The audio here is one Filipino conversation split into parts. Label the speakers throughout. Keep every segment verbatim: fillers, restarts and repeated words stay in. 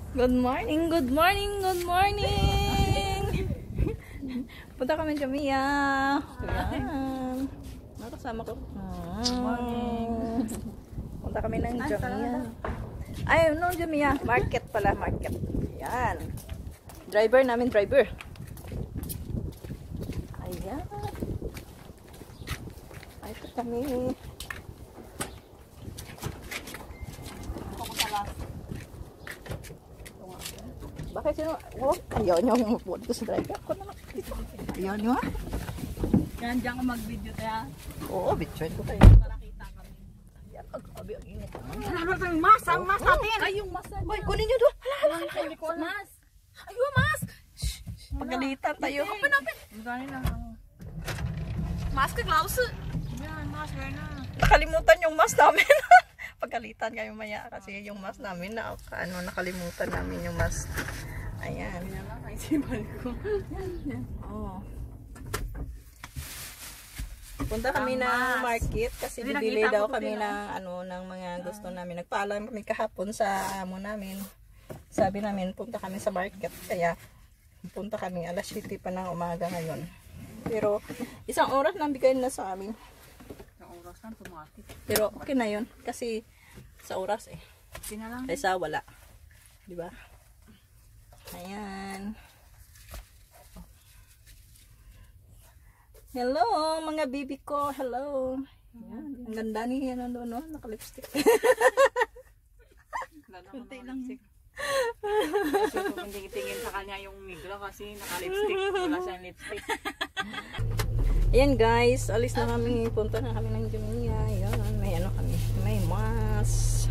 Speaker 1: Good morning, good morning, good morning. Punta kami Jamia. Ayan. Nakasama ko. Good morning. Punta kami ng Jamia. Ay, no, Jamia. Market pala, market. Ayan. Driver namin, driver. Ayan. Ay, ito kami. Bakit sino? Oh, ayaw niyo umupuan ko sa driver. Ako naman. Ayaw niyo ha?
Speaker 2: Yan, diyan ka mag-video tayo.
Speaker 1: Oo, bitcoin ko kayo.
Speaker 2: Para kita kami.
Speaker 1: Yan, agkabi ang init.
Speaker 2: Ano ba yung mas? Ang mas natin!
Speaker 1: Ay, yung mas na. Boy, kunin niyo doon. Hala, hala, hala.
Speaker 2: Hindi ko mas.
Speaker 1: Ay, yung mas. Pagalitan tayo.
Speaker 2: Open, open! Magkano lang ako. Mas ka, gloves. Yan, mas, gano'n na.
Speaker 1: Nakalimutan yung mas namin. Pagalitan kayo maya kasi yung mas namin na ano, nakalimutan namin yung mas. Ayan.
Speaker 2: Yan lang, naisipan ko.
Speaker 1: Oh. Punta kami
Speaker 2: Ang
Speaker 1: ng
Speaker 2: mas.
Speaker 1: market kasi
Speaker 2: Hindi,
Speaker 1: bibili
Speaker 2: nakita
Speaker 1: daw
Speaker 2: ko
Speaker 1: kami
Speaker 2: din,
Speaker 1: ng ano ng mga gusto namin. Nagpaalam kami kahapon sa amo namin. Sabi namin punta kami sa market kaya punta kami alas siyete pa ng umaga ngayon. Pero isang oras lang bigay na sa amin.
Speaker 2: Ang oras lang, tumatik.
Speaker 1: Pero okay na yun kasi sa oras eh.
Speaker 2: Pinalang.
Speaker 1: Kaysa wala. Di ba? Ayan. Hello, mga bibi ko. Hello. Ayan. Ang ganda ni yan ano, no? Naka-lipstick.
Speaker 2: Kunti lang. Kasi kung hindi tingin sa kanya yung migla kasi naka-lipstick. Wala siyang lipstick.
Speaker 1: Ayan guys, alis na kami. Punta na kami ng Jamia. Ayan, may ano kami. May mas.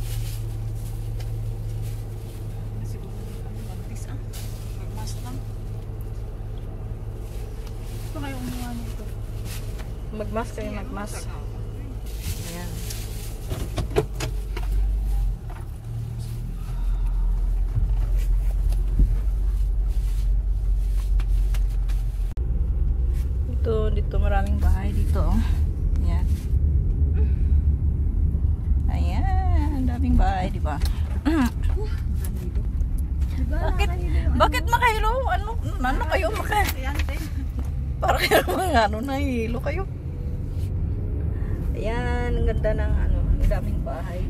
Speaker 2: Siguro mag-tis ah. Mag-mas lang. Ito kayo umuha nito.
Speaker 1: Magmas kayo, magmas. Ayan. Dito, dito maraming bahay dito. Oh. Ayan. Ayan, daming bahay, di ba? Bakit? Bakit makahilo? Ano, ano kayo maka? Para kayo mga ano, nahihilo kayo. Ayan, ang ganda ng ano, ang daming bahay.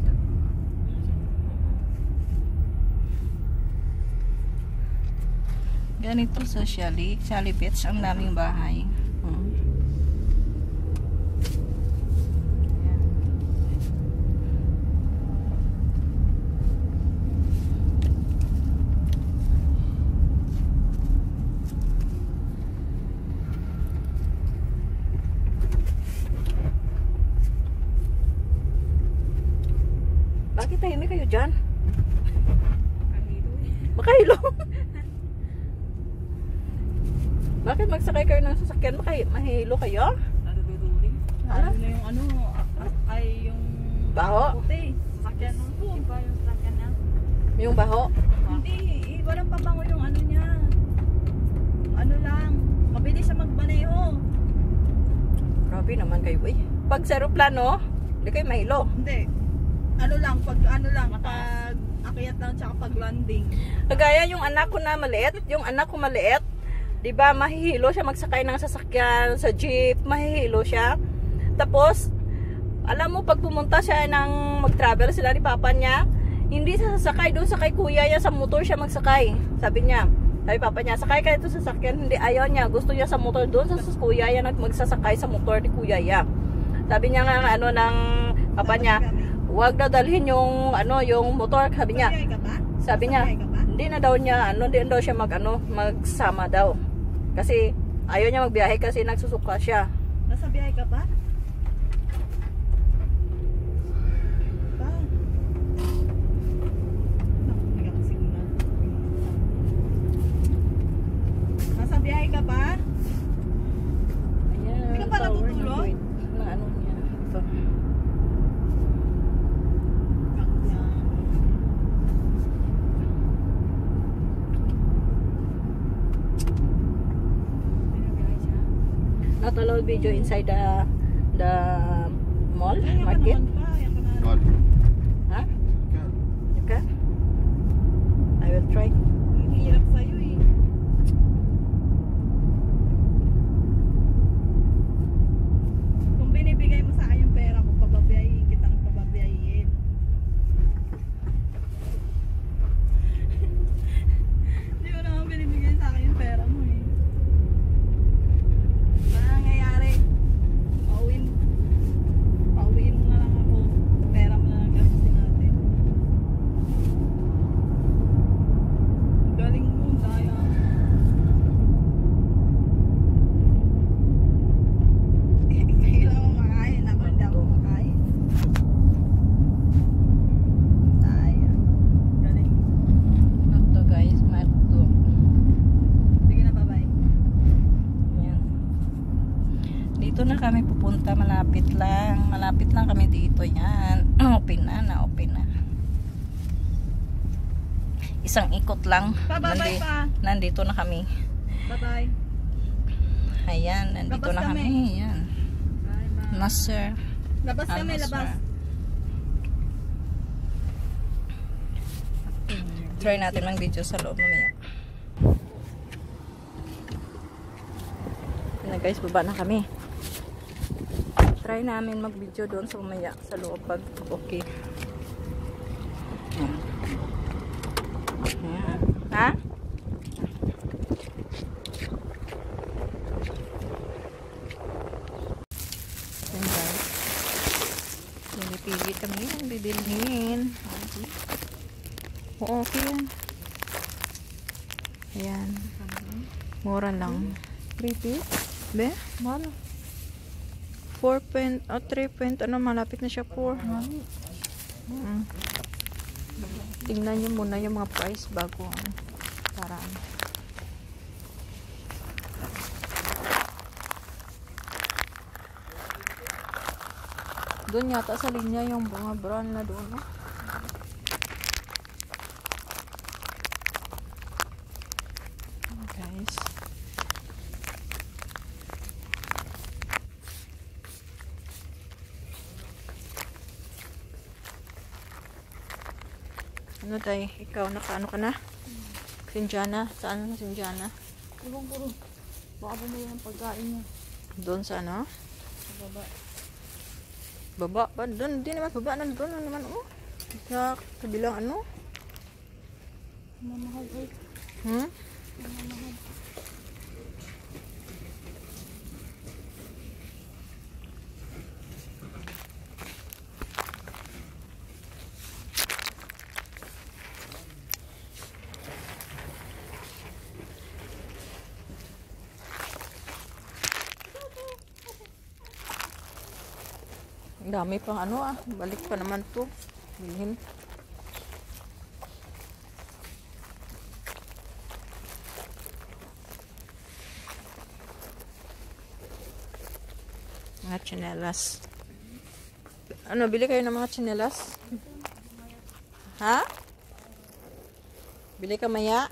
Speaker 1: Ganito sa Shali, Shali Beach, ang daming bahay. Hmm. Ayan. Bakit tahimik kayo dyan? Makahilo. Bakit magsakay kayo ng sasakyan? Makahi mahilo kayo?
Speaker 2: Naduduling.
Speaker 1: Ano?
Speaker 2: Ano na yung ano, ay yung
Speaker 1: Baho?
Speaker 2: puti. Sasakyan nun po. Iba yung sasakyan niya.
Speaker 1: Yung baho?
Speaker 2: Hindi, iba lang pabango yung ano niya. Ano lang, mabilis siya magbaneho.
Speaker 1: Grabe naman kayo eh. Pag sa aeroplano, hindi kayo mahilo.
Speaker 2: Hindi. Ano lang, pag ano lang, pag akyat lang tsaka pag landing.
Speaker 1: Kagaya yung anak ko na maliit, yung anak ko maliit, 'di ba, mahihilo siya magsakay ng sasakyan sa jeep, mahihilo siya. Tapos alam mo pag pumunta siya ng mag-travel sila ni papa niya, hindi siya sasakay doon sa kay kuya niya, sa motor siya magsakay. Sabi niya, sabi papa niya, sakay ka dito sa sasakyan, hindi, ayaw niya, gusto niya sa motor doon sa kuya niya, magsasakay sa motor ni kuya niya. Sabi niya nga ano ng papa niya, huwag na dalhin yung ano yung motor, sabi niya. Sabi niya, hindi na daw niya ano, hindi daw siya mag ano, magsama daw. Kasi ayaw niya magbiyahe kasi nagsusuka siya.
Speaker 2: Nasa biyahe ka pa? Pa? Nasa biyahe ka pa?
Speaker 1: Ayan.
Speaker 2: Hindi ka pa
Speaker 1: tower ng
Speaker 2: natutulog?
Speaker 1: Kuwait. Na ano niya. Ito. Not allowed video inside the the mall market.
Speaker 3: God.
Speaker 1: Huh?
Speaker 3: God.
Speaker 1: You can? malapit lang. Malapit lang kami dito. Yan. Open na, na-open na. Isang ikot lang.
Speaker 2: Bye-bye pa.
Speaker 1: Nandito na kami.
Speaker 2: Bye-bye.
Speaker 1: Ayan, nandito
Speaker 2: Labas
Speaker 1: na kami.
Speaker 2: kami.
Speaker 1: Ayan.
Speaker 2: Bye-bye.
Speaker 1: Nasser.
Speaker 2: Labas kami,
Speaker 1: Al-Nasser.
Speaker 2: labas.
Speaker 1: Try natin ng video sa loob mamaya. Na guys, baba na kami. Try namin mag-video doon sa mamaya sa loob pag okay. Ayan. Ayan. Ha? Ayan guys. Pinipili kami yung bibilhin. Oo, okay yan. Ayan. Mura lang. three piece? Be? Mahal. four point, oh three point, ano, malapit na siya four. Mm. Tingnan nyo muna yung mga price bago ano, para ano. Doon yata sa linya yung mga brand na doon, no? Guys. Ano tayo? Ikaw, nakaano ka na? Sinjana? Saan na Sinjana?
Speaker 2: Ibang puro. Baka bumili ng pagkain niya.
Speaker 1: Doon sa ano?
Speaker 2: Sa baba.
Speaker 1: Baba ba? Doon, di naman baba. Nandun na naman, oh. Sa kabilang ano?
Speaker 2: Mamahal eh.
Speaker 1: Hmm?
Speaker 2: Mamahal.
Speaker 1: Ang dami pang ano ah. Balik pa naman to. Bilhin. Mga tsinelas. Ano, bili kayo ng mga tsinelas? Ha? Bili ka maya?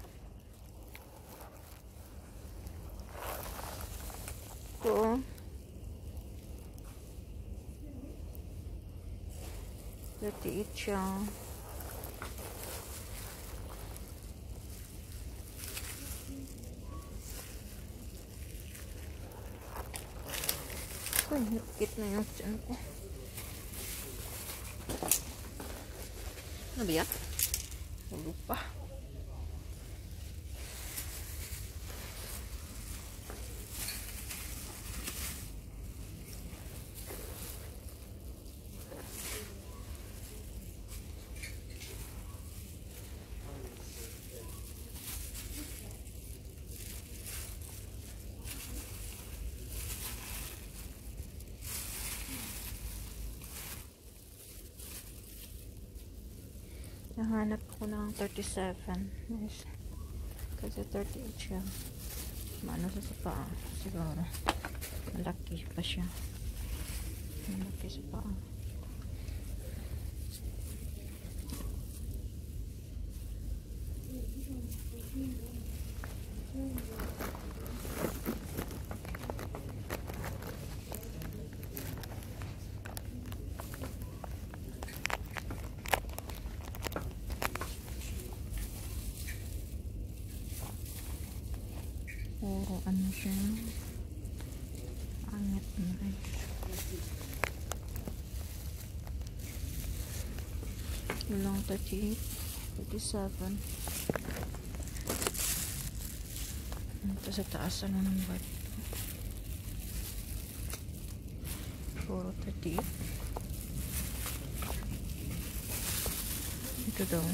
Speaker 1: Oo. thirty-eight siya. Uy, nakikit na yung tiyan ko. Ano ba yan? Ulo pa. Nahanap ako ng thirty-seven. Nice. Kasi thirty-eight siya. Maano sa sa paa. Siguro. Malaki pa siya. Malaki sa paa. Puro ano siya. Angit na rin. Walang thirty-eight, thirty-seven. Ito sa taas ano ng bag. Puro thirty-eight. Ito daw.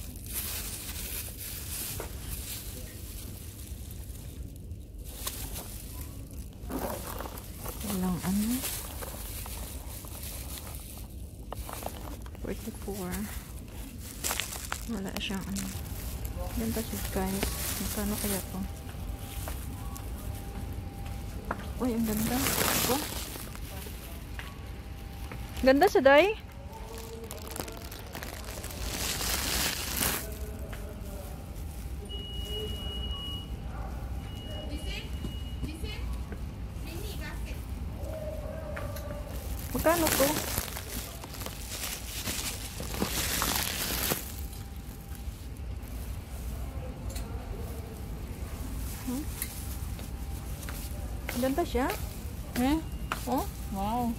Speaker 1: Walang ano. forty-four. Wala siyang ano. Ganda siya guys. Magkano kaya to? Uy, ang ganda. Ito. Ganda sa day. Magkano to? Hmm? Ganda siya.
Speaker 2: Eh?
Speaker 1: Oh?
Speaker 2: Wow.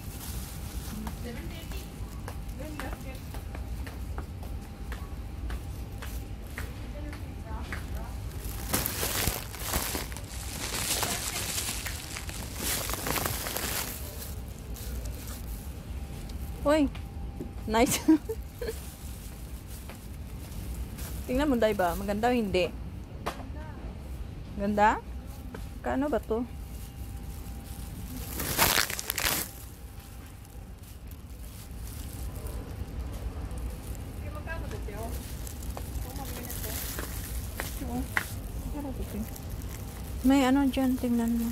Speaker 1: Uy, nice. Tingnan mo, day ba? Maganda o hindi? Ganda? Kano ba to? May ano dyan, tingnan mo.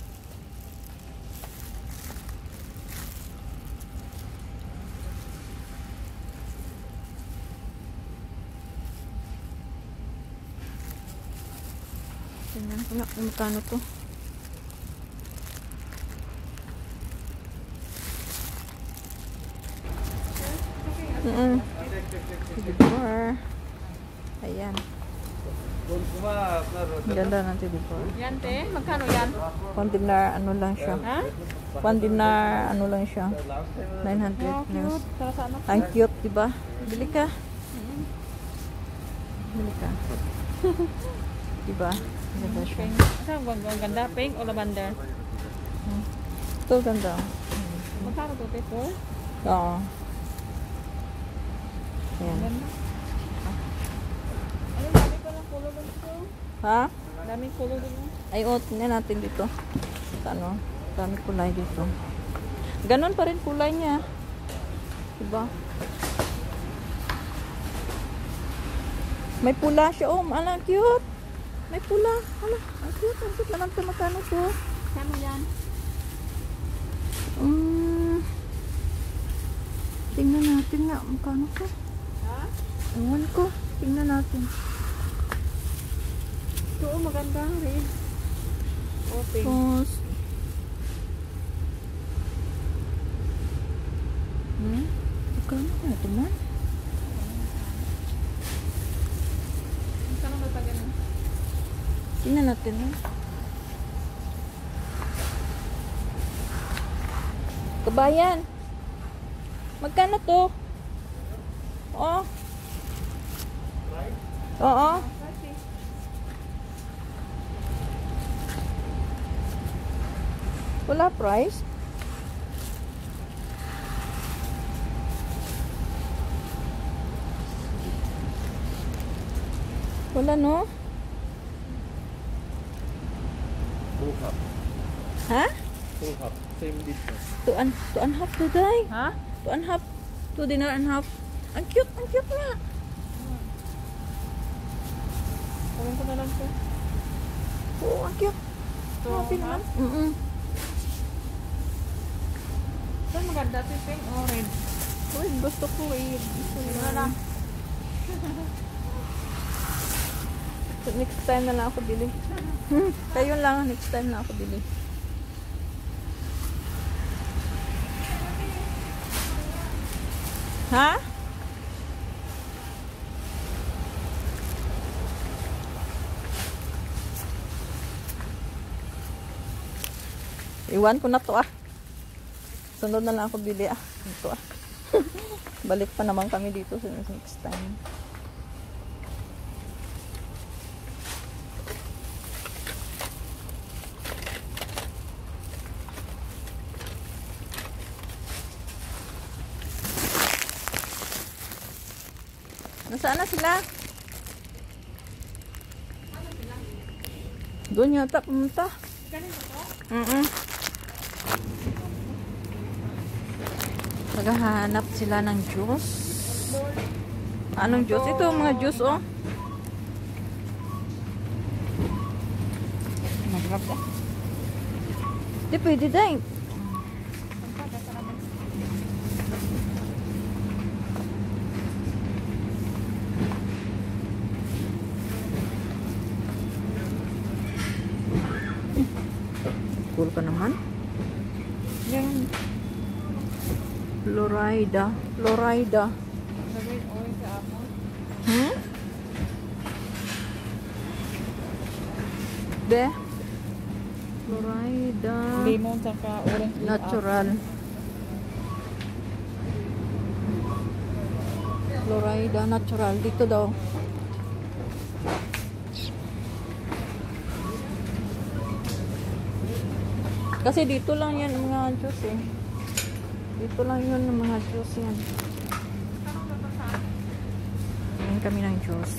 Speaker 1: Tingnan ko nga kung magkano to. Mm-mm. Before. Ayan. Ganda ng before.
Speaker 2: Yan, te. Magkano yan?
Speaker 1: One dinar, ano lang siya.
Speaker 2: Ha?
Speaker 1: One dinar, ano lang siya. nine hundred.
Speaker 2: Oh, cute. Para sa anak.
Speaker 1: Ang cute, diba? Bili ka. Bili ka. Diba? Ganda siya.
Speaker 2: Pink. Saan ang ganda? Pink o lavender?
Speaker 1: Hmm. Ito ganda.
Speaker 2: Magkano to, te? Four?
Speaker 1: Oo. Ayan.
Speaker 2: Ganda. Ano, dami pa ng color dito?
Speaker 1: Ha?
Speaker 2: Daming color dito.
Speaker 1: Ay, o, tingnan natin dito. Ano? Dami kulay dito. Ganon pa rin kulay niya. Diba? May pula siya. Oh, ala, cute. May pula. Ala, ang cute. Ang cute naman ito. Magkano to?
Speaker 2: Kano yan?
Speaker 1: Um, tingnan natin nga. Magkano to?
Speaker 2: Ha?
Speaker 1: Ewan ko. Tingnan natin.
Speaker 2: Ito, oh, maganda. Red. O, pink.
Speaker 1: Tapos, hmm? Magkano na ito man?
Speaker 2: Magkano ba pa ganun?
Speaker 1: Tingnan natin. Ha? Kabayan. Magkano to? Oh. Oo. Wala price? Wala, no?
Speaker 3: Full cup.
Speaker 1: Ha?
Speaker 3: Full cup. Same distance.
Speaker 1: Two and, two and half today.
Speaker 2: Ha?
Speaker 1: Two and half. Two dinar and half. Ang cute, ang cute nga.
Speaker 2: Tawin ko na lang to.
Speaker 1: Oo, ang cute.
Speaker 2: Ito,
Speaker 1: Happy
Speaker 2: ha?
Speaker 1: naman. Mm-mm.
Speaker 2: Saan maganda ito? Pink o red?
Speaker 1: Uy, gusto ko eh. Gusto ko
Speaker 2: Ano lang?
Speaker 1: Next time na lang ako bili. Hmm, kayo lang. Next time na ako bili. Ha? Iwan ko na to ah. Sunod na lang ako bili ah. Ito ah. Balik pa naman kami dito sa next time. Nasaan na sila? Doon yata pumunta.
Speaker 2: Ganito to?
Speaker 1: Mm-mm. Maghahanap sila ng juice. Anong juice? Ito mga juice oh. Magrap eh. Di pwede dahil. school ka naman. Yan. Florida. Florida.
Speaker 2: Sabihin, oy, sa ako.
Speaker 1: Hmm? Be? Florida.
Speaker 2: Lemon, saka orange.
Speaker 1: Natural. Florida natural. Dito daw. Kasi dito lang yan ang mga juice eh. Dito lang yun ang mga juice yan. Ngayon kami ng juice.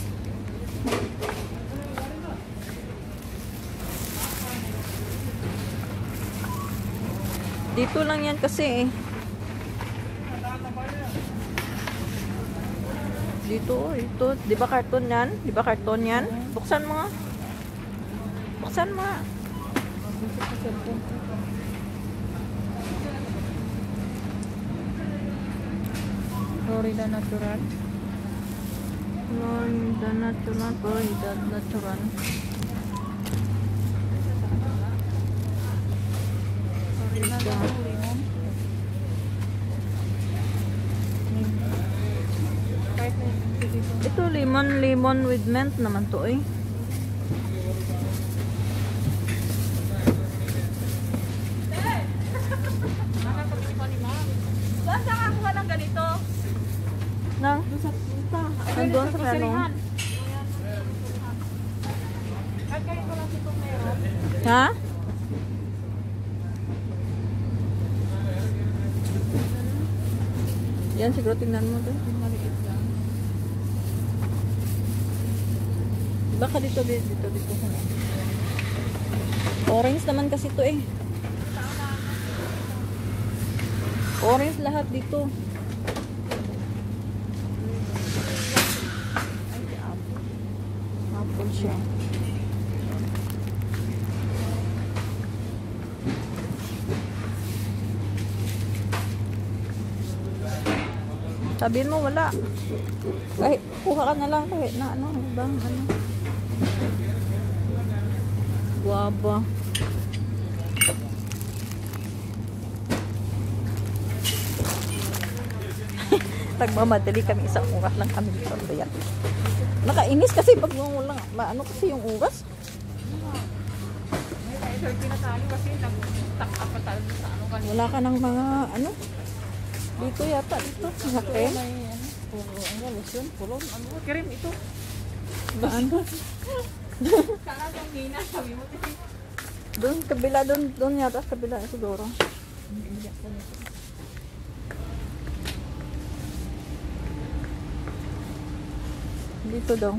Speaker 1: Dito lang yan kasi eh. Dito, oh, ito. Di ba karton yan? Di ba karton yan? Buksan mo nga. Buksan mo nga.
Speaker 2: Florida natural.
Speaker 1: Florida natural. Florida natural.
Speaker 2: Florida lemon. Kahit na dito.
Speaker 1: Ito lemon, lemon with mint naman to eh.
Speaker 2: Saan ka kakuha ng ganito?
Speaker 1: Nang?
Speaker 2: Doon sa punta.
Speaker 1: Nandun sa ano?
Speaker 2: At kahit wala sitong meron.
Speaker 1: Ha? Yan siguro tingnan mo to.
Speaker 2: Maliit lang.
Speaker 1: Baka dito, dito, dito, dito. Orange naman kasi to eh. Orange lahat dito. Apple siya. Sabihin mo wala. Kahit kuha ka na lang kahit na ano, bang ano. Guava. Nagmamadali kami, isang oras lang kami dito. Ayan. Nakainis kasi pag walang maano kasi yung oras.
Speaker 2: May thirty na tayo kasi nag-tak up pa tayo sa ano kanina.
Speaker 1: Wala ka ng mga ano. Dito yata dito. Mga cream.
Speaker 2: May ano, puro, ano, lotion, puro, ano, cream ito.
Speaker 1: Ano?
Speaker 2: Sana yung hina, sabi mo.
Speaker 1: Doon kabila doon doon yata kabila siguro. Dito daw.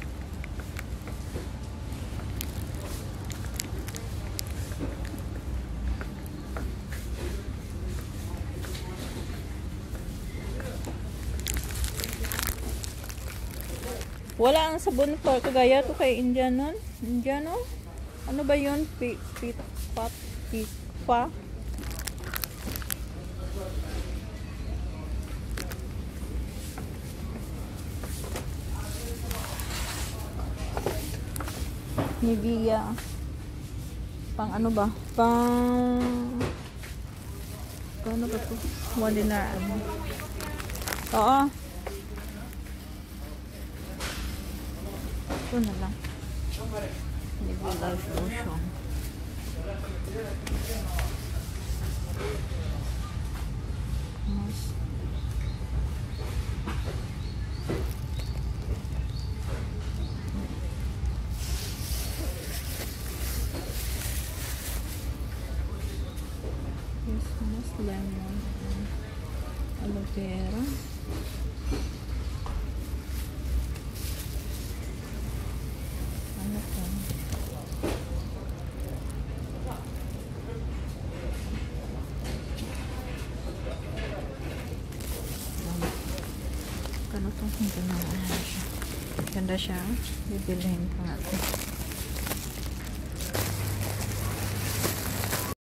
Speaker 1: Wala ang sabon pa kagaya to kay Indianon. Indiano? Ano ba 'yon? Pit pit pat pit pa. Nivea. Pang ano ba? Pang Paano ba to? Wala na ano. Oo. Ito na lang. Nivea Life Lotion. Mas. Christmas lemon. Aloe vera. Ano to? Kano to? Ganda na siya. Ganda siya. Bibilihin pa natin.